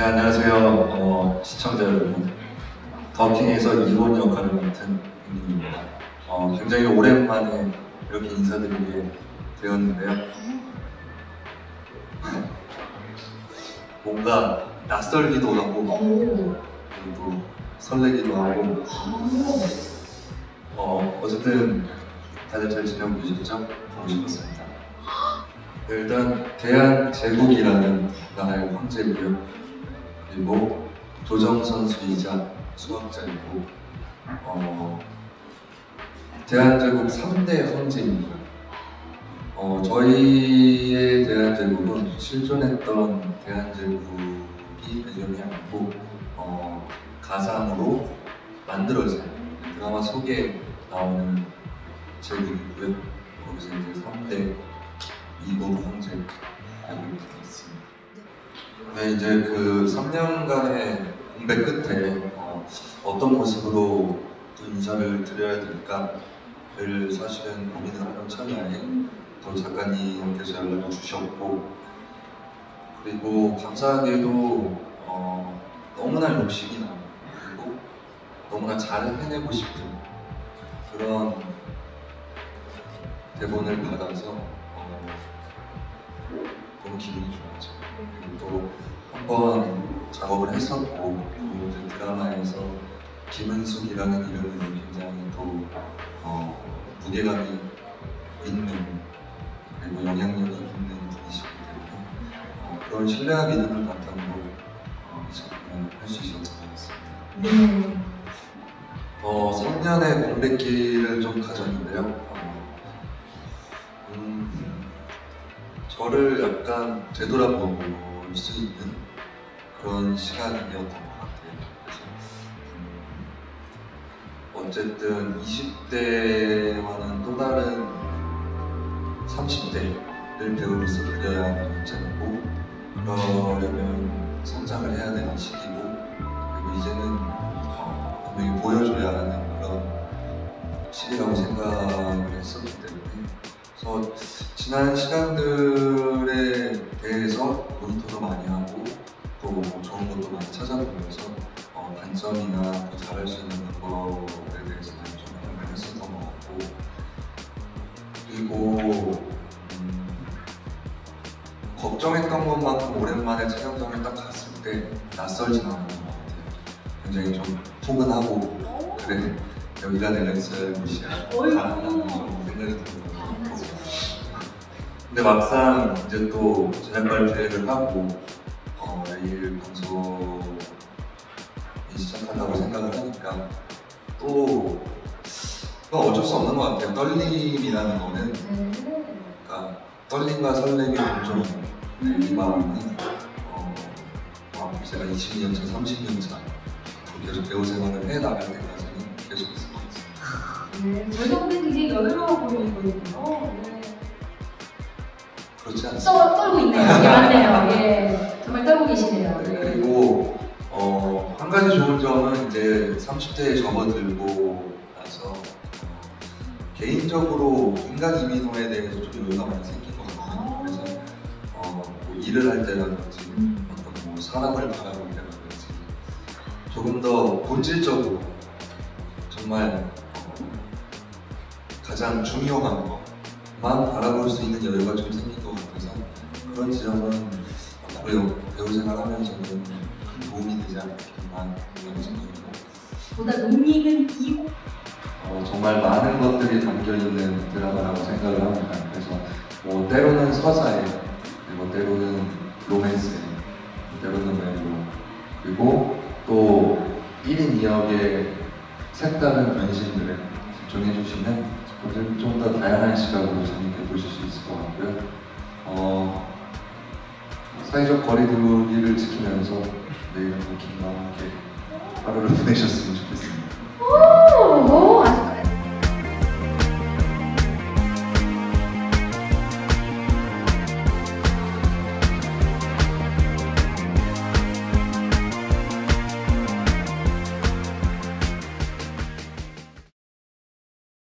안녕하세요. 시청자 여러분. 더킹에서 일본 역할을 맡은 김민입니다. 굉장히 오랜만에 이렇게 인사드리게 되었는데요. 뭔가 낯설기도 하고 그리고 설레기도 하고 어쨌든 다들 잘 지내고 계시죠? 보고 싶었습니다. 일단 대한제국이라는 나라의 황제고요. 그리고 조정 선수이자 수학자이고 대한제국 3대 황제입니다. 저희의 대한제국은 실존했던 대한제국이 배경이 아니고 가상으로 만들어진 드라마 속에 나오는 제국이고요. 거기서 이제 3대 이국 황제 제국이 되겠습니다. 네, 이제 그 3년간의 공백 끝에 어떤 모습으로 또 인사를 드려야 될까를 사실은 고민을 하던 참이에 또 작가님께서 연락을 주셨고, 그리고 감사하게도 너무나 욕심이 나고 그리고 너무나 잘 해내고 싶은 그런 대본을 받아서 너무 기분이 좋았죠. 그리고 또 한번 작업을 했었고, 또 이제 드라마에서 김은숙이라는 이름은 굉장히 또 무게감이 있는 그리고 영향력이 있는 분이시기 때문에 그런 신뢰와 믿음을 바탕으로 이 작품을 할 수 있었던 것 같습니다. 3년의 공백기를 좀 가졌는데요. 저를 약간 되돌아볼 수 있는 그런 시간이었던 것 같아요. 그래서 어쨌든 20대와는 또 다른 30대를 배우로서 그려야 하는 문제고, 그러려면 성장을 해야 되는 시기고, 그리고 이제는 분명히 보여줘야 하는 그런 시기라고 생각을 했었기 때문에, 그래서 지난 시간들에 대해서 모니터도 많이 하고 또 좋은 것도 많이 찾아보면서 단점이나 더 잘할 수 있는 방법에 대해서는 좀 고민을 했었던 것 같고, 그리고 걱정했던 것만큼 오랜만에 촬영장을 딱 갔을 때 낯설진 않은 것 같아요. 굉장히 좀 포근하고, 그래 여기가 내가 있어야 할 곳이야 라는 좀 생각이 들었던 것 같고, 근데 막상 이제 또 제작 발표를 하고 내일 방송이 시작한다고 생각을 하니까 또 그건 어쩔 수 없는 것 같아요. 떨림이라는 거는, 그러니까 떨림과 설렘이 공존하는 이 마음은 제가 20년 차, 30년 차 계속 배우 생활을 해 나갈 때까지는 계속 있을 것 같습니다. 저희가 근데 굉장히 여유로워 보이거든요. 그렇지 않습니까? 떨고 있네요. 예, 맞네요. 예, 정말 떨고 계시네요. 네, 그리고 한 가지 좋은 점은 이제 30대에 접어들고 나서 개인적으로 인간 이민호에 대해서 좀 여유가 많이 생긴 것 같아요. 그래서 뭐 일을 할 때라든지 어떤 뭐 사람을 바라볼 때라든지 조금 더 본질적으로 정말 가장 중요한 것만 바라볼 수 있는 여유가 좀 생긴 것 같아서, 그런 지점은 앞으로 배우 생활하면서는 큰 도움이 되지 않겠나 이런 생각이고, 보다 논익은 이고 정말 많은 것들이 담겨있는 드라마라고 생각을 합니다. 그래서 뭐 때로는 서사에, 그리고 때로는 로맨스에, 때로는 멜로, 그리고 또 1인 2역의 색다른 변신들에 집중해주시면 좀 더 다양한 시각으로 재밌게 보실 수 있을 것 같고요. 사회적 거리두기를 지키면서 내일은 더킹과 함께 하루를 보내셨으면 좋겠습니다.